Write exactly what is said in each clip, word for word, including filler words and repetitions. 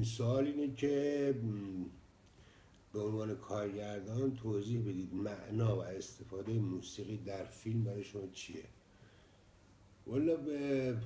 سوال اینه که به عنوان کارگردان توضیح بدید معنا و استفاده موسیقی در فیلم برای شما چیه؟ والا به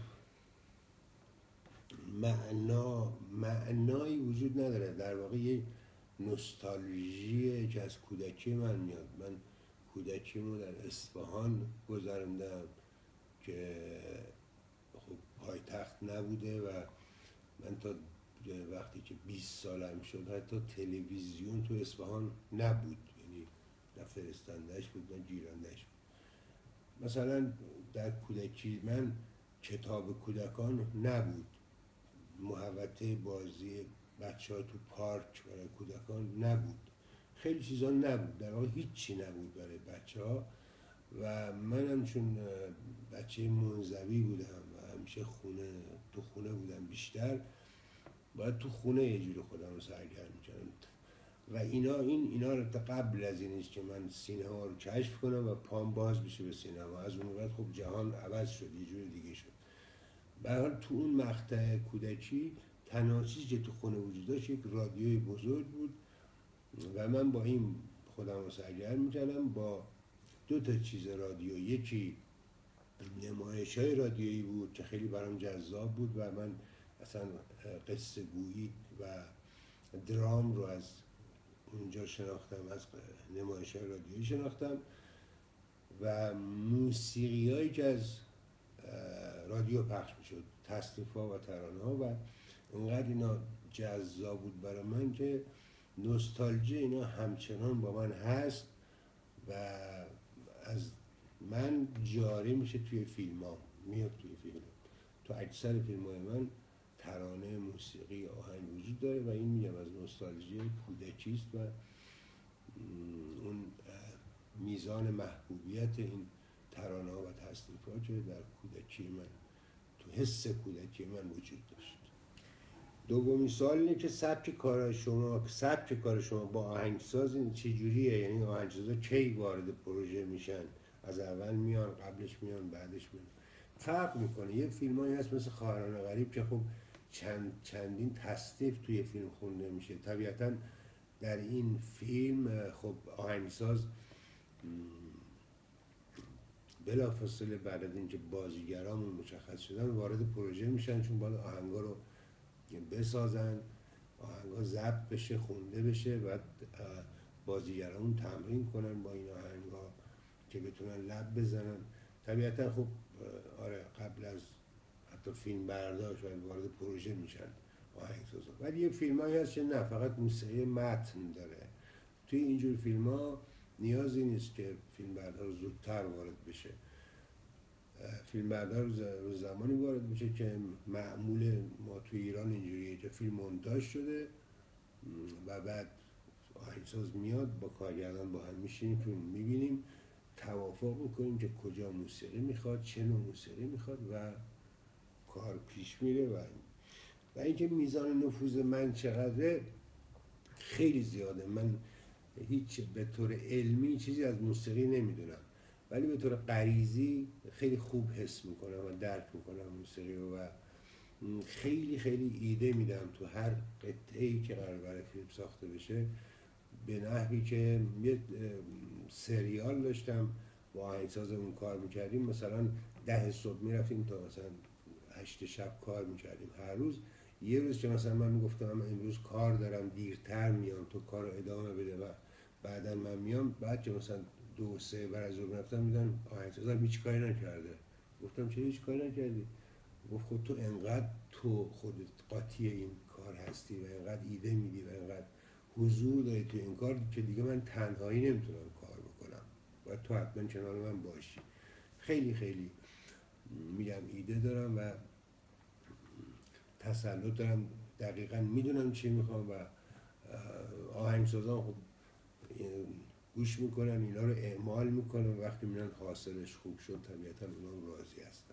معنا معنایی وجود نداره، در واقع یه نوستالژی که از کودکی من میاد. من کودکیمو در اصفهان گذراندم که خب پایتخت نبوده و من تا وقتی که بیست سالم شد حتی تلویزیون تو اصفهان نبود، یعنی نه فرستندهش بود نه گیرندهش بود. مثلا در کودکی من کتاب کودکان نبود، محوطه بازی بچه ها تو پارک برای کودکان نبود، خیلی چیزا نبود، در واقع هیچی نبود برای بچه ها. و منم چون بچه منزوی بودم و همیشه خونه تو خونه بودم بیشتر، باید تو خونه یه جور خودم رو سرگرم می‌کردم و اینا این اینا رو قبل از این است که من سینما رو کشف کنم و پام باز بشه به سینما. از اون بعد خب جهان عوض شد، یه جور دیگه شد. به هر حال تو اون مقطع کودکی تنها چیزی که تو خونه وجود داشت یک رادیوی بزرگ بود و من با این خودم رو سرگرم می‌کردم با دو تا چیز رادیو. یکی نمایش‌های رادیویی بود که خیلی برام جذاب بود و من اصلا قصه گویی و درام رو از اونجا شناختم، از نمایش‌های رادیویی شناختم و موسیقی هایی که از رادیو پخش میشد، تصنیف‌ها و ترانه‌ها، و اینقدر اینا جذاب بود برای من که نوستالژی اینا همچنان با من هست و از من جاری میشه توی فیلم ها، میاد توی فیلم. تو اکثر فیلم های من ترانه، موسیقی، آهنگ وجود داره و این میگم از نوستالژی کودکی است و اون میزان محبوبیت این ترانه ها و تصنیفات که در کودکی من، تو حس کودکی من وجود داشت. دومین سوال اینه که سبک کار شما سبک کار شما با آهنگساز این چه جوریه؟ یعنی آهنگسازا کی وارد پروژه میشن؟ از اول میان، قبلش میان، بعدش میان؟ فرق میکنه. یه فیلمایی هست مثل خواهران غریب که خب چند چندین تصنیف توی فیلم خونده میشه. طبیعتا در این فیلم خب آهنگساز بلافاصله بعد از اینکه بازیگرامون مشخص شدن وارد پروژه میشن، چون باید آهنگا رو بسازن، آهنگا ضبط بشه، خونده بشه، بعد بازیگرامون تمرین کنن با این آهنگا که بتونن لب بزنن. طبیعتا خب آره قبل از حتی فیلم بردار شاید وارد پروژه میشن آهنگسازا. ولی یه فیلمایی هست که نه، فقط موسیقی متن داره. توی اینجور فیلم ها نیازی نیست که فیلم بردار زودتر وارد بشه. فیلم بردار رو زمانی وارد میشه که معمول ما توی ایران اینجوریه که فیلم مونتاژ شده و بعد آهنگساز میاد، با کارگردان با هم میشینیم، فیلم میبینیم، توافق میکنیم که کجا موسیقی میخواد، چه نوع موسیقی میخواد و کار پیش میره. و و اینکه میزان نفوذ من چقدره، خیلی زیاده. من هیچ به طور علمی چیزی از موسیقی نمیدونم، ولی به طور غریزی خیلی خوب حس میکنم و درک میکنم موسیقی رو و خیلی خیلی ایده میدم تو هر قطعه‌ای که قرار برای فیلم ساخته بشه. به نحوی که یه سریال داشتم با آهنگساز اون کار میکردیم، مثلا ده صبح میرفتیم تا مثلا هشت شب کار میکردیم هر روز. یه روز که مثلا من میگفتم من امروز کار دارم، دیرتر میام، تو کار رو ادامه بده و بعدا من میام. بعد که مثلا دو سه بعد از ظهر میرفتم میدن آهنگسازم هیچ کاری نکرده. گفتم چرا هیچ کاری نکردی؟ گفت خود تو انقدر تو خودت قاطی این کار هستی و انقدر ایده میدی و انقدر حضور داری تو این کار که دیگه من تنهایی نمیتونم کار بکنم، باید تو حتما کنار من باشی. خیلی خیلی میگم ایده دارم و تسلط دارم، دقیقا میدونم چی میخوام و آهنگسازان خب گوش میکنن، اینا رو اعمال میکنن، وقتی میبینن حاصلش خوب شد طبیعتا اونا راضی هستن.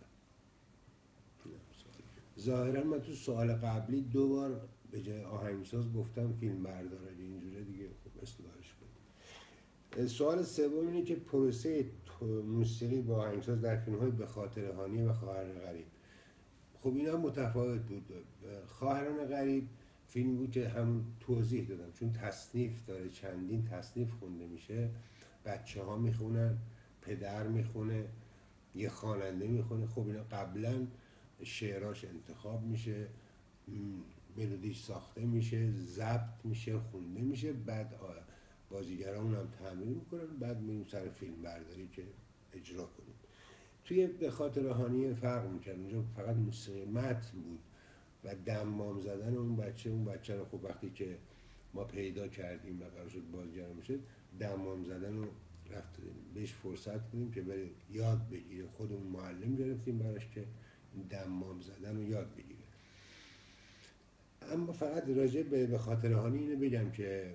ظاهرا من تو سوال قبلی دو بار به جای آهنگساز گفتم فیلم بردار، اینجوری دیگه خب اصلاحش کنید. سوال سوم اینه که پروسه موسیقی با آهنگساز در فیلم‌های به خاطر هانیه و خواهران غریب، خب اینا متفاوت بود. خواهران غریب فیلم بود که همون توضیح دادم، چون تصنیف داره، چندین تصنیف خونده میشه، بچه ها میخونن، پدر میخونه، یه خواننده میخونه. خب اینا قبلا شعراش انتخاب میشه، ملودیش ساخته میشه، ضبط میشه، خونده میشه، بعد بازیگران هم تمرین میکنن، بعد میریم سر فیلم برداری که اجرا کنیم. توی به خاطر روحانی فرق میکرد، اونجا فقط موسیقی متن بود و دمام زدن اون بچه اون بچه رو خب وقتی که ما پیدا کردیم و قرار شد بازیگر میشه، دمام زدن رو رفت دادیم بهش، فرصت دادیم که بره یاد بگیره، خودمون معلم گرفتیم براش که دمام زدن رو یاد بگیره. اما فقط راجع به به خاطر روحانی اینو بگم که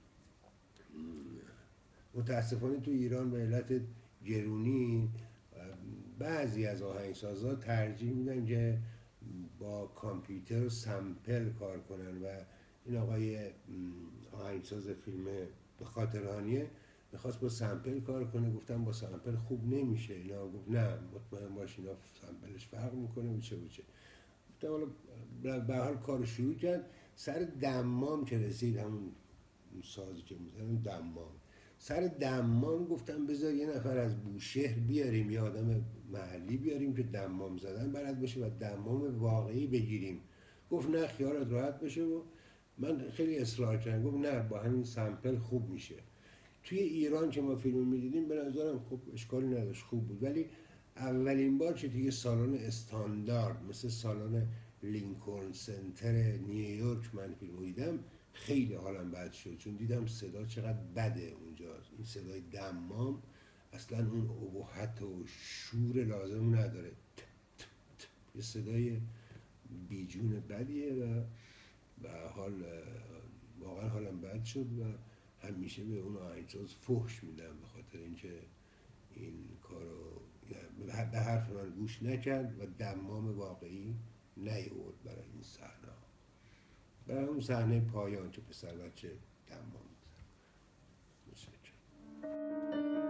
متاسفانه تو ایران به علت گرونی بعضی از آهنگسازها ترجیح میدن که با کامپیوتر و سمپل کار کنن و این آقای آهنگساز فیلم به خاطر روحانیه میخواست با سمپل کار کنه، گفتم با سمپل خوب نمیشه. اینا گفت نه مطمئن باش اینا سمپلش فرق میکنه و چه و چه. گفتم حالا به هر کار شروع کرد. سر دمام که رسید، همون سازی که میزنن دمام، سر دمام گفتم بذار یه نفر از بوشهر بیاریم، یه آدم محلی بیاریم که دمام زدن بلد باشه و دمام واقعی بگیریم. گفت نه خیالت راحت بشه و من خیلی اصرار کردم، گفت نه با همین سمپل خوب میشه. توی ایران که ما فیلم میدیدیم به نظرم خب اشکالی نداشت، خوب بود، ولی اولین بار که توی سالن استاندارد مثل سالن لینکلن سنتر نیویورک من فیلم دیدم، خیلی حالم بد شد، چون دیدم صدا چقدر بده اونجا. این صدای دمام اصلا اون ابهت و شور لازم نداره، یه صدای بیجون بدیه و به حال واقعا حالم بد شد و همیشه به اون آهنگساز فحش میدم به خاطر اینکه این کارو به حرف من گوش نکرد و دمام واقعی نیورد برای این صحنه، برای اون صحنه پایان که پسر بچه دمام میزن. متشکرم.